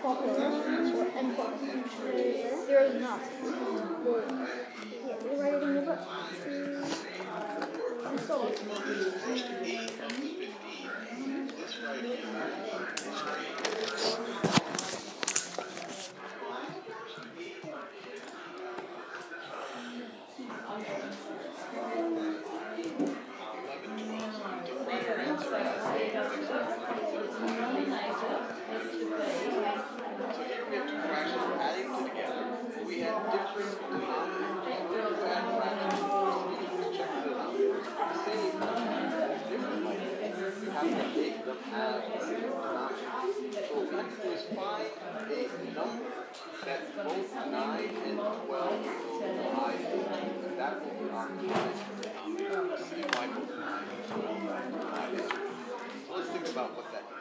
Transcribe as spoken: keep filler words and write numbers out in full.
popular or unpopular? There is not. Well, yeah, they write it in your book. And so, Let's think about what that